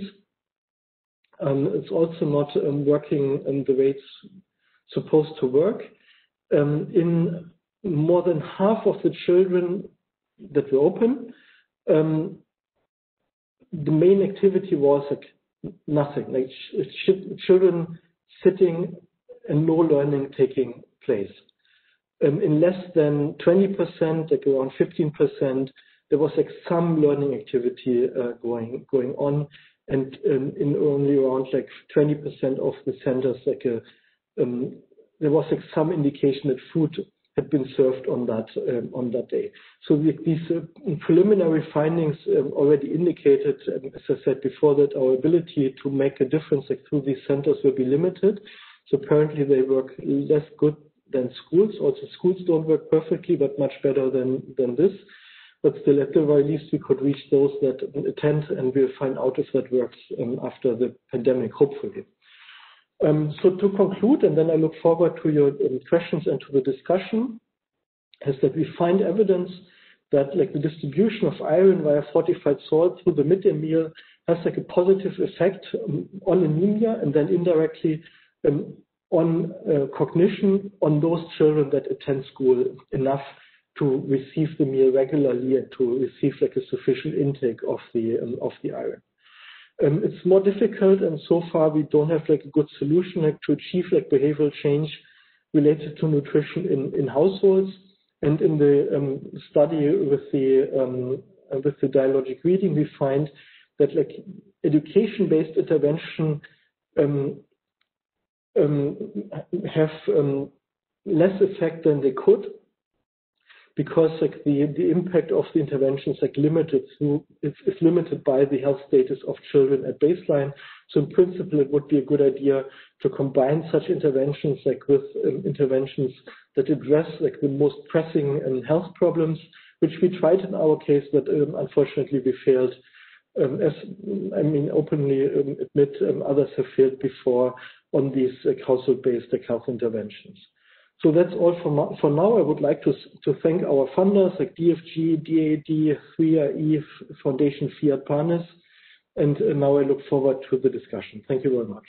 um, it's also not um, working in the way it's supposed to work. Um, in more than half of the children that were open, um, the main activity was like nothing, like ch children sitting and no learning taking place. Um, in less than twenty percent, like around fifteen percent, there was like some learning activity uh, going going on, and um, in only around like twenty percent of the centers, like a, um, there was like some indication that food had been served on that um, on that day. So the, these uh, preliminary findings um, already indicated, um, as I said before, that our ability to make a difference like, through these centers will be limited. So apparently they work less good than schools. Also schools don't work perfectly, but much better than, than this. But still, at the very least, we could reach those that attend, and we'll find out if that works um, after the pandemic, hopefully. Um, so to conclude, and then I look forward to your um, questions and to the discussion, is that we find evidence that like the distribution of iron via fortified salt through the midday meal has like a positive effect um, on anemia, and then indirectly um, on uh, cognition on those children that attend school enough to receive the meal regularly and to receive like a sufficient intake of the um, of the iron. Um, it's more difficult, and so far we don't have like a good solution like to achieve like behavioral change related to nutrition in, in households. And in the um, study with the um, with the dialogic reading, we find that like education-based intervention um, um, have um, less effect than they could, because like the the impact of the interventions like limited through it's, it's limited by the health status of children at baseline. So in principle, it would be a good idea to combine such interventions like with um, interventions that address like the most pressing um, health problems, which we tried in our case, but um, unfortunately we failed. Um, as I mean, openly um, admit um, others have failed before on these like household-based like health interventions. So that's all for, for now. I would like to, to thank our funders like D F G, D A D, three I E, Foundation Fiat Partners, and uh, now I look forward to the discussion. Thank you very much.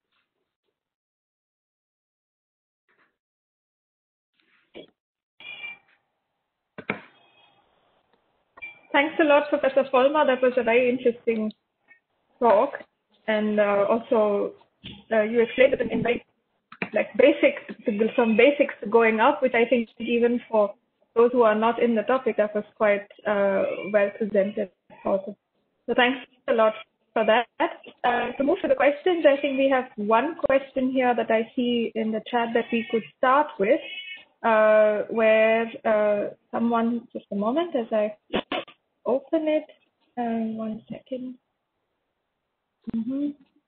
Thanks a lot, Professor Vollmer. That was a very interesting talk, and uh, also uh, you explained it in very like basics, some basics going up, which I think even for those who are not in the topic, that was quite uh, well presented also. So thanks a lot for that. Uh, to move to the questions, I think we have one question here that I see in the chat that we could start with, uh, where uh, someone, just a moment as I open it, uh, one second. Mm-hmm.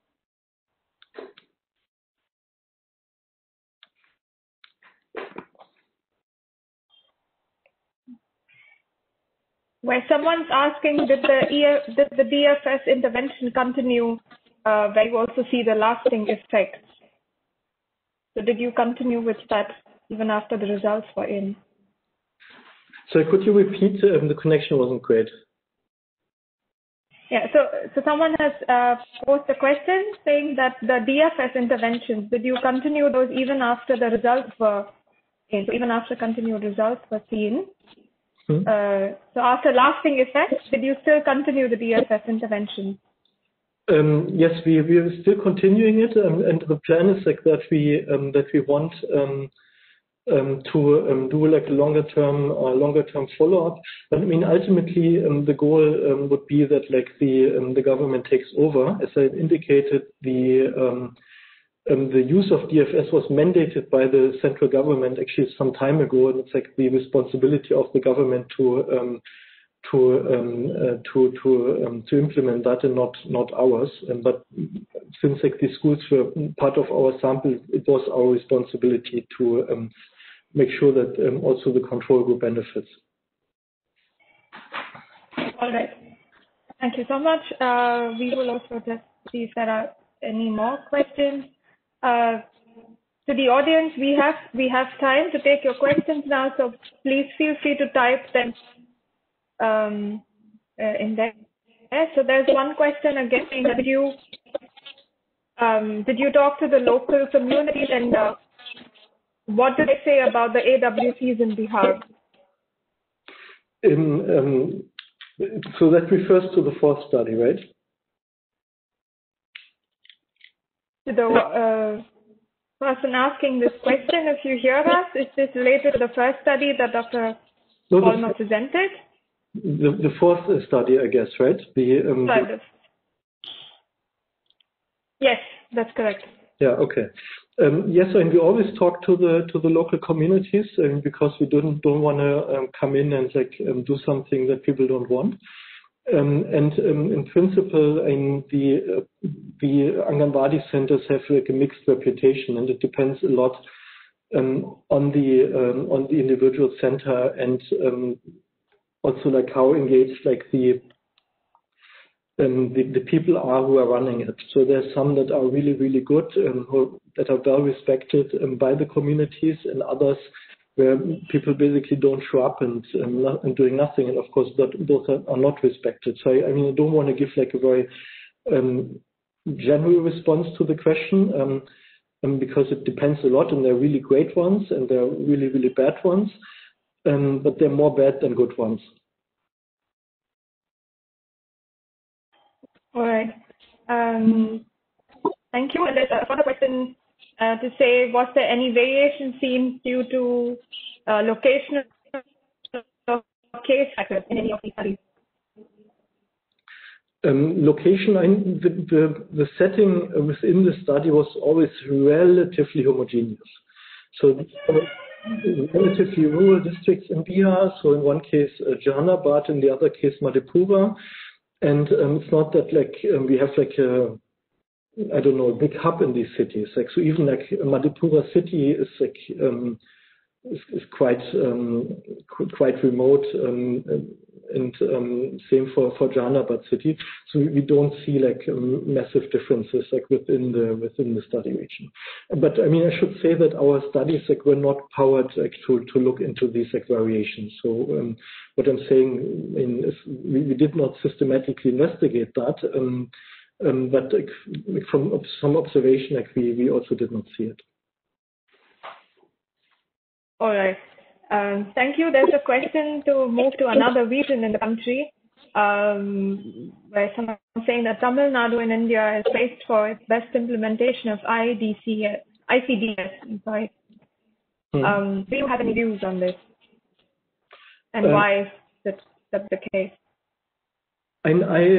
Where someone's asking, did the, E F, did the D F S intervention continue uh, where you also see the lasting effects? So did you continue with that even after the results were in? So could you repeat? Um, the connection wasn't great. Yeah, so so someone has uh, posed a question saying that the D F S interventions, did you continue those even after the results were in? So even after continued results were seen? Hmm. Uh, so after lasting effects, did you still continue the D F S intervention? Um, yes, we we are still continuing it, um, and the plan is like that we um, that we want um, um, to um, do like a longer term uh, longer term follow up. But I mean, ultimately, um, the goal um, would be that like the um, the government takes over. As I indicated, the um, Um, the use of D F S was mandated by the central government actually some time ago, and it's like the responsibility of the government to um, to um, uh, to to um, to implement that, and not not ours. Um, but since like the schools were part of our sample, it was our responsibility to um, make sure that um, also the control group benefits. All right. Thank you so much. Uh, we will also just see if there are any more questions. Uh, to the audience, we have we have time to take your questions now, so please feel free to type them um, uh, in there. So there's one question again. Did you um, did you talk to the local communities, and uh, what did they say about the A W Cs in Bihar? In, um, so that refers to the fourth study, right? To the uh, person asking this question, if you hear us, is this related to the first study that Doctor No, Vollmer presented? The, the fourth study, I guess, right? The, um, the... Yes, that's correct. Yeah, okay. Um, yes, and we always talk to the to the local communities um, because we don't don't want to um, come in and like um, do something that people don't want. Um, and um, in principle, in the uh, the Anganwadi centers have like a mixed reputation, and it depends a lot um, on the um, on the individual center, and um, also like how engaged like the um, the, the people are who are running it. So there's some that are really really good, um, who, that are well respected um, by the communities, and others where people basically don't show up and, um, not, and doing nothing. And of course, that, those are, are not respected. So I, I mean, I don't want to give like a very um, general response to the question, um, um, because it depends a lot, and there are really great ones and there are really, really bad ones, um, but there are more bad than good ones. All right. Um, thank you. And there's a further question uh, to say, was there any variation seen due to uh, location of case factors in any of these studies? Um, location, I, the, the, the setting within the study was always relatively homogeneous. So relatively rural districts in Bihar, so in one case uh, Jahanabad, in the other case Madhepura. And um, it's not that like um, we have like a, I don't know, a big hub in these cities. Like so even like Madhepura city is like um, is, is quite um, quite remote, um, and um, same for for Jahanabad city. So we don't see like um, massive differences like within the within the study region. But I mean, I should say that our studies like were not powered like to to look into these like variations. So um, what I'm saying I mean, is we, we did not systematically investigate that. Um, um, but like, from some observation, like we we also did not see it. All right. Um, thank you. There's a question to move to another region in the country, um, where someone is saying that Tamil Nadu in India is praised for its best implementation of I D C S, I C D S. I'm sorry. Hmm. Um, do you have any views on this? And uh, why is that, that the case? I'm I,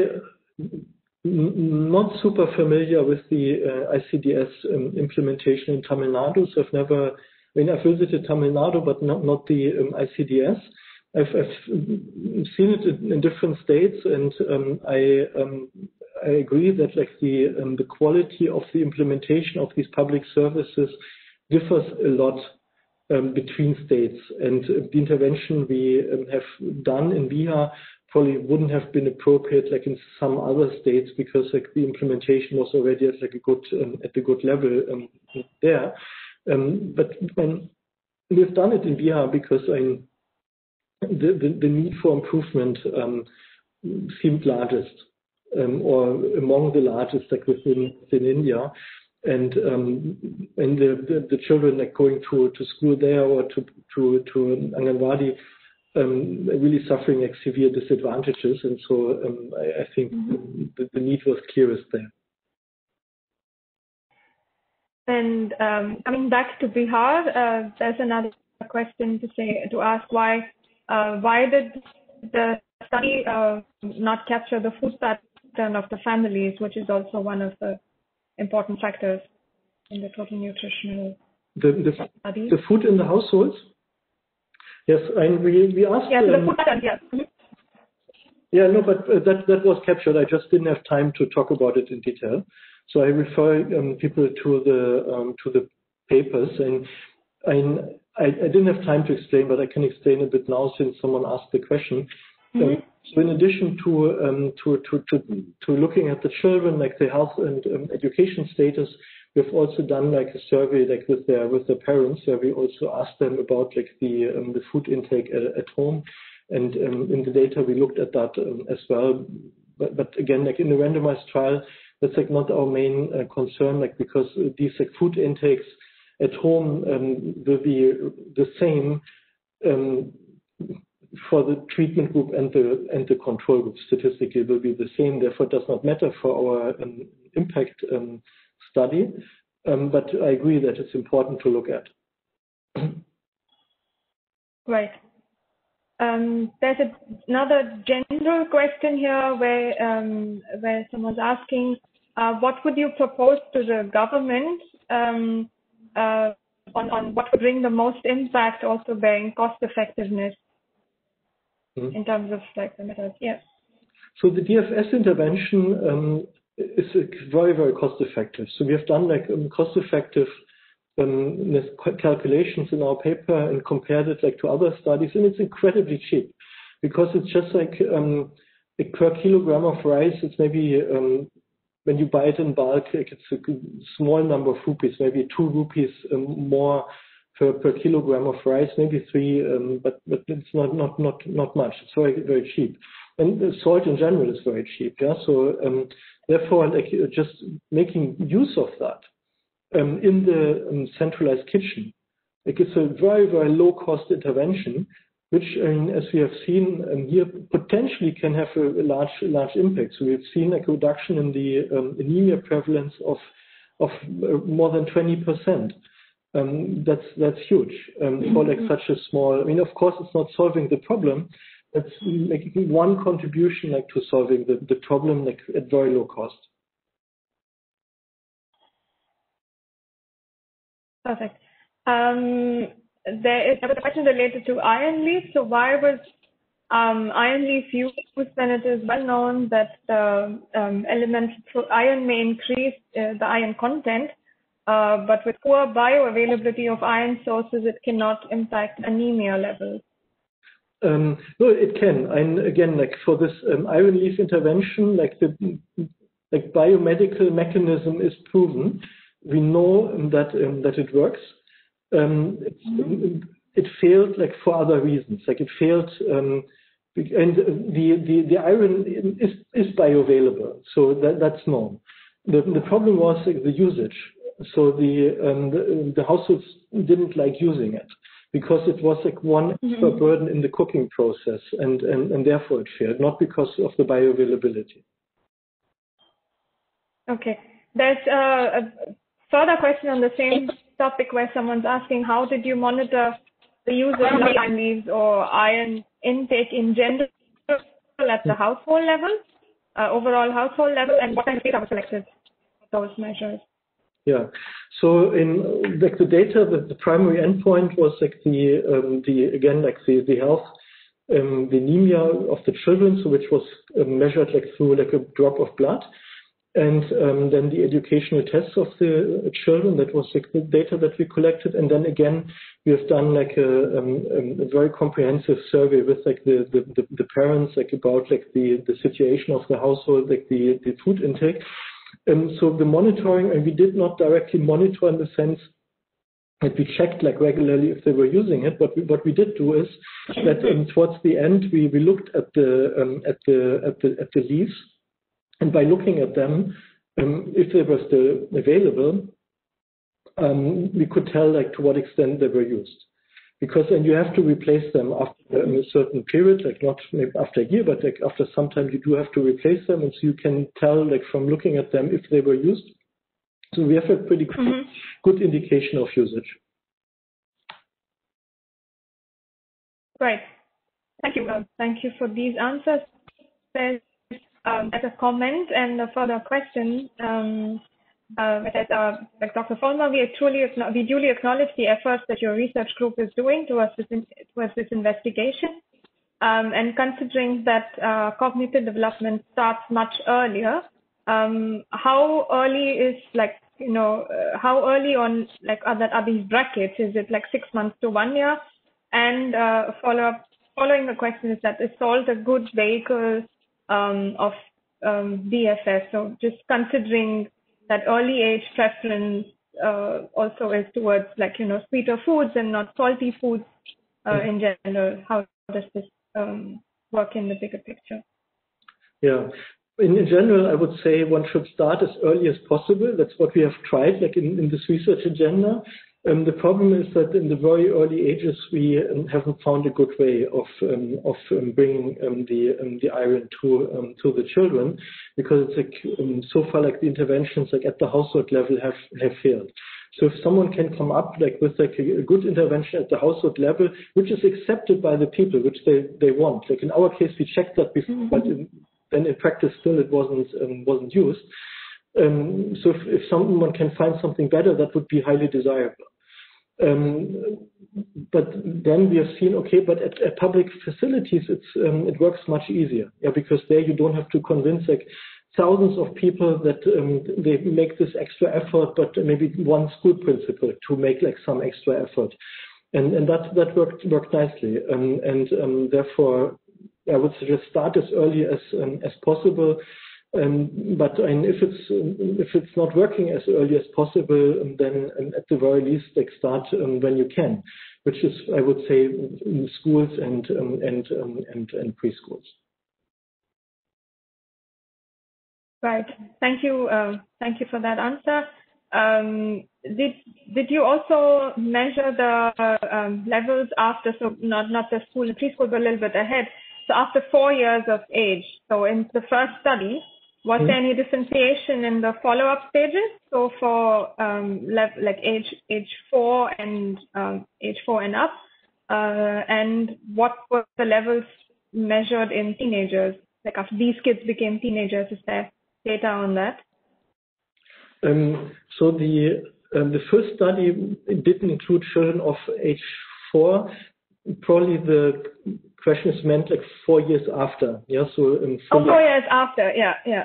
not super familiar with the uh, I C D S um, implementation in Tamil Nadu, so I've never I mean, I've visited Tamil Nadu, but not, not the um, I C D S. I've, I've seen it in, in different states, and um, I um, I agree that like the um, the quality of the implementation of these public services differs a lot um, between states, and uh, the intervention we um, have done in Bihar probably wouldn't have been appropriate like in some other states because like the implementation was already at like a good um, at a good level um, there. Um, but um, we've done it in Bihar because um, the, the, the need for improvement um, seemed largest, um, or among the largest like within, within India. And um, and the, the, the children like going to, to school there or to to to Anganwadi um, really suffering like severe disadvantages. And so um, I, I think mm-hmm. the, the need was clearest there. And um, coming back to Bihar, uh, there's another question to say to ask why uh, why did the study uh, not capture the food pattern of the families, which is also one of the important factors in the total nutritional the the, study. The food in the households. Yes, and we we asked. Yes, um, the food pattern. Yeah. Mm-hmm. Yeah, no, but uh, that that was captured. I just didn't have time to talk about it in detail. So I refer um, people to the um, to the papers, and I, I I didn't have time to explain, but I can explain a bit now since someone asked the question. Mm-hmm. Um, so in addition to, um, to to to to looking at the children, like their health and um, education status, we've also done like a survey like with their with their parents, where we also asked them about like the um, the food intake at, at home, and um, in the data we looked at that um, as well. But, but again, like in the randomized trial, that's like not our main uh, concern, like because these like food intakes at home um, will be the same um, for the treatment group and the and the control group. Statistically, will be the same. Therefore, it does not matter for our um, impact um, study. Um, but I agree that it's important to look at. Right. Um, there's a, another general question here where um, where someone's asking, uh, what would you propose to the government um, uh, on, on what would bring the most impact, also bearing cost effectiveness mm-hmm. in terms of like the methods? Yeah. So the D F S intervention um, is very, very cost effective. So we have done like um, cost effective Um, calculations in our paper and compared it like to other studies, and it's incredibly cheap because it's just like um, like per kilogram of rice. It's maybe um, when you buy it in bulk, like it's a small number of rupees, maybe two rupees um, more per, per kilogram of rice, maybe three, um, but but it's not not not not much. It's very very cheap, and the salt in general is very cheap. Yeah, so um, therefore, like just making use of that. Um, in the um, centralized kitchen. Like it's a very, very low cost intervention, which um, as we have seen um, here potentially can have a, a large, large impact. So we've seen like a reduction in the um, anemia prevalence of, of uh, more than twenty percent. Um, that's, that's huge um, for like such a small, I mean, of course it's not solving the problem. It's making one contribution like to solving the, the problem like at very low cost. Perfect. Um, there is a question related to iron leaf. So why was um, iron leaf used when it is well known that the um, element iron may increase uh, the iron content? uh, but with poor bioavailability of iron sources, it cannot impact anemia levels. Um, no, it can. And again, like for this um, iron leaf intervention, like the like biomedical mechanism is proven. We know um, that um, that it works. Um, it, mm-hmm. it failed like for other reasons. Like it failed, um, and the, the the iron is is bioavailable, so that that's known. The the problem was like, the usage. So the, um, the the households didn't like using it, because it was like one extra mm-hmm. burden in the cooking process, and, and, and therefore it failed, not because of the bioavailability. Okay. There's a, a further question on the same topic where someone's asking, how did you monitor the use of iron leaves or iron intake in general at the household level, uh, overall household level, and what kind of data was collected for those measures? Yeah. So in like the data, the, the primary endpoint was like the um, the again like the the health, um, the anemia of the children, so which was uh, measured like through like a drop of blood, and um, then the educational tests of the children. That was like the data that we collected, and then again we have done like a, um, a very comprehensive survey with like the, the the the parents, like about like the the situation of the household, like the the food intake. Um, so the monitoring, and we did not directly monitor in the sense that we checked like regularly if they were using it. But we, what we did do is that um, towards the end we, we looked at the um, at the at the at the leaves, and by looking at them, um, if they were still available, um, we could tell like to what extent they were used. Because then you have to replace them after a certain period, like not maybe after a year, but like after some time you do have to replace them, and so you can tell like from looking at them if they were used. So we have a pretty good, mm-hmm. good indication of usage. Right. Thank you. Uh, thank you for these answers. There's, um, there's a comment and a further question. Um, Uh, that, uh, like Doctor Vollmer, we truly we duly acknowledge the efforts that your research group is doing towards this, in, towards this investigation. Um, and considering that uh, cognitive development starts much earlier, um, how early is like, you know, uh, how early on like are, that, are these brackets? Is it like six months to one year? And uh, follow up, following the question is that is SALT a good vehicle um, of um, D F S? So just considering that early age preference uh, also is towards like, you know, sweeter foods and not salty foods uh, in general. How does this um, work in the bigger picture? Yeah, in, in general, I would say one should start as early as possible. That's what we have tried, like in, in this research agenda. Um, the problem is that in the very early ages, we um, haven't found a good way of um, of um, bringing um, the um, the iron to um, to the children, because it's like um, so far like the interventions like at the household level have have failed. So if someone can come up like with like a, a good intervention at the household level, which is accepted by the people, which they they want. Like in our case, we checked that before, mm-hmm. but in, then in practice still it wasn't um, wasn't used. Um, so if, if someone can find something better, that would be highly desirable. Um, but then we have seen, okay, but at, at public facilities, it's um, it works much easier, yeah, because there you don't have to convince like thousands of people that um, they make this extra effort, but maybe one school principal to make like some extra effort, and and that that worked worked nicely, um, and um, therefore I would suggest start as early as um, as possible. Um, but and if it's um, if it's not working as early as possible, um, then um, at the very least, like start um, when you can, which is I would say in schools and um, and, um, and and preschools. Right. Thank you. Uh, thank you for that answer. Um, did did you also measure the uh, um, levels after, so not not the school and preschool, but a little bit ahead? So after four years of age. So in the first study, was there any differentiation in the follow-up stages? So for um, level, like age age four and um, age four and up, uh, and what were the levels measured in teenagers? Like after these kids became teenagers, is there data on that? Um, so the um, the first study didn't include children of age four. Probably the question is meant like four years after. Yeah. So um, oh, four years after. Yeah. Yeah.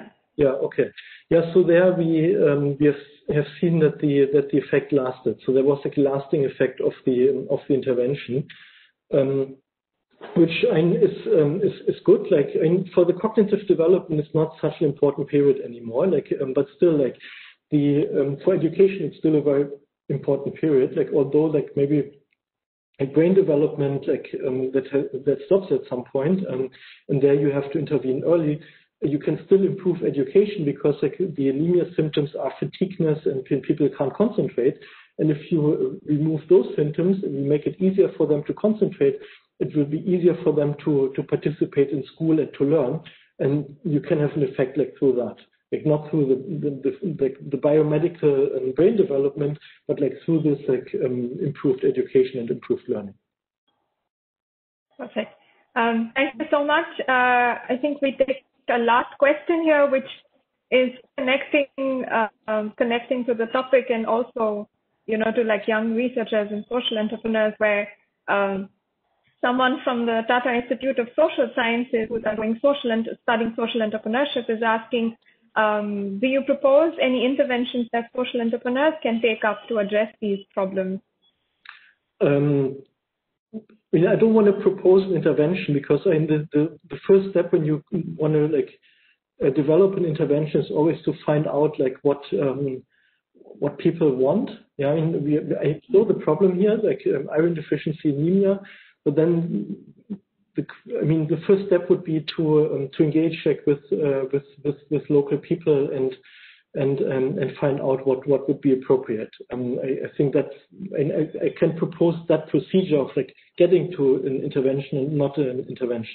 Yeah, okay. Yeah, so there we um, we have, have seen that the that the effect lasted. So there was like a lasting effect of the of the intervention, um, which I, is, um, is is good. Like and for the cognitive development, it's not such an important period anymore. Like, um, but still, like the um, for education, it's still a very important period. Like although like maybe like brain development, like um, that that stops at some point, um, and there you have to intervene early. You can still improve education because like the anemia symptoms are fatigueness and people can't concentrate. And if you remove those symptoms and you make it easier for them to concentrate, it will be easier for them to to participate in school and to learn. And you can have an effect like through that. Like not through the the, the, the, the biomedical and brain development, but like through this like um, improved education and improved learning. Perfect. Um, thank you so much. Uh, I think we take a last question here, which is connecting uh, um, connecting to the topic and also, you know, to like young researchers and social entrepreneurs, where um, someone from the Tata Institute of Social Sciences who's doing social and studying social entrepreneurship is asking, um, do you propose any interventions that social entrepreneurs can take up to address these problems? Um, I mean, I don't want to propose an intervention because I mean, the, the, the first step when you want to like uh, develop an intervention is always to find out like what um, what people want. Yeah, I mean, we, I know the problem here, like um, iron deficiency anemia, but then the, I mean, the first step would be to um, to engage like with, uh, with with with local people and and um, and find out what what would be appropriate. Um, I, I think that's I, I can propose that procedure of like getting to an intervention and not an intervention.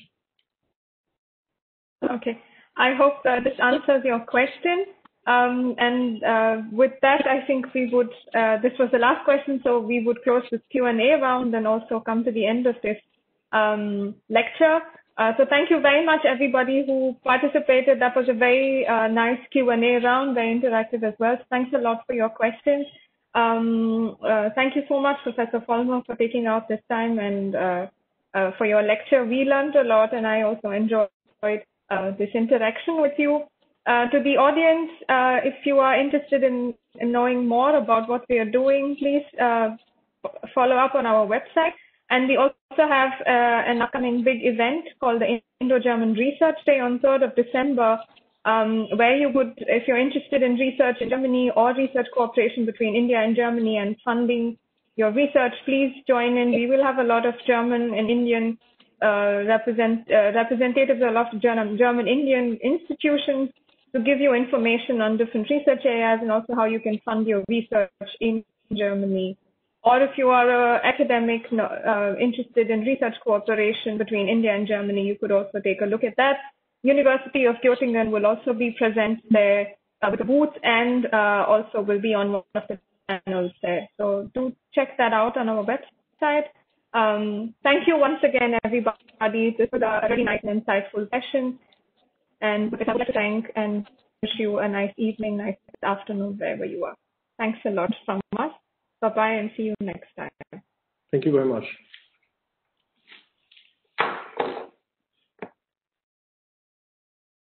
Okay, I hope uh, this answers your question. Um, and uh, with that, I think we would. Uh, this was the last question, so we would close this Q and A round and also come to the end of this um, lecture. Uh, so thank you very much, everybody who participated. That was a very uh, nice Q and A round, very interactive as well. So thanks a lot for your questions. Um, uh, thank you so much, Professor Vollmer, for taking out this time and uh, uh, for your lecture. We learned a lot, and I also enjoyed uh, this interaction with you. Uh, to the audience, uh, if you are interested in, in knowing more about what we are doing, please uh, follow up on our website. And we also have uh, an upcoming big event called the Indo-German Research Day on third of December, um, where you would, if you're interested in research in Germany or research cooperation between India and Germany and funding your research, please join in. We will have a lot of German and Indian uh, represent, uh, representatives, a lot of German, German Indian institutions to give you information on different research areas and also how you can fund your research in Germany. Or if you are an academic uh, interested in research cooperation between India and Germany, you could also take a look at that. University of Göttingen will also be present there uh, with a booth and uh, also will be on one of the panels there. So do check that out on our website. Um, thank you once again, everybody. This was a very nice and insightful session. And I would like to thank and wish you a nice evening, nice afternoon, wherever you are. Thanks a lot from us. Bye-bye and see you next time. Thank you very much.